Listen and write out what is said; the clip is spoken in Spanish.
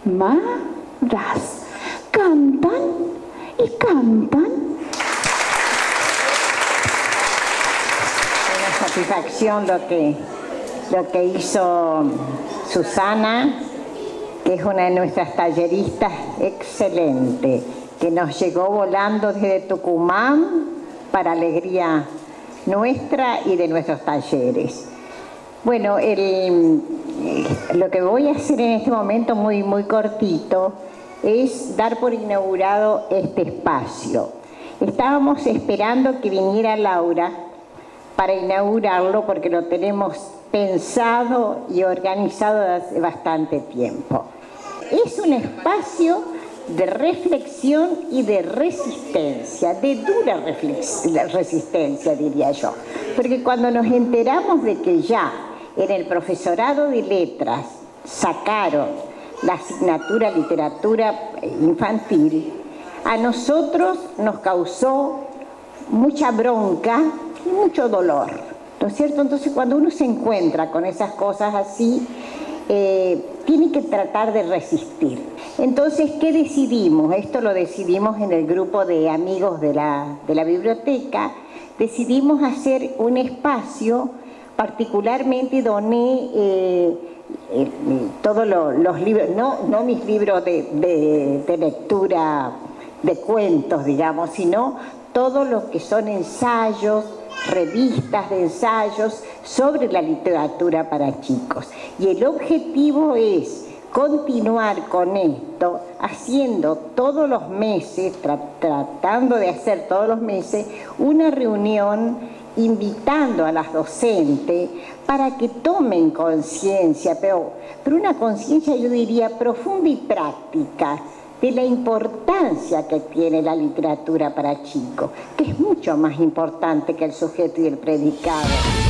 maras. Cantan y cantan. Una satisfacción lo que hizo Susana, que es una de nuestras talleristas excelente, que nos llegó volando desde Tucumán para alegría nuestra y de nuestros talleres. Bueno, lo que voy a hacer en este momento muy cortito es dar por inaugurado este espacio. Estábamos esperando que viniera Laura para inaugurarlo porque lo tenemos pensado y organizado desde hace bastante tiempo. Es un espacio de reflexión y de resistencia, de dura resistencia, diría yo. Porque cuando nos enteramos de que ya en el profesorado de letras sacaron la asignatura literatura infantil, a nosotros nos causó mucha bronca y mucho dolor, ¿no es cierto? Entonces cuando uno se encuentra con esas cosas así, tiene que tratar de resistir. Entonces, ¿qué decidimos? Esto lo decidimos en el grupo de amigos de la biblioteca. Decidimos hacer un espacio, particularmente doné todos los libros, no mis libros de lectura de cuentos, digamos, sino todo lo que son ensayos, revistas de ensayos sobre la literatura para chicos. Y el objetivo es continuar con esto, haciendo todos los meses, tratando de hacer todos los meses, una reunión invitando a las docentes para que tomen conciencia, pero una conciencia, yo diría, profunda y práctica, de la importancia que tiene la literatura para chicos, que es mucho más importante que el sujeto y el predicado.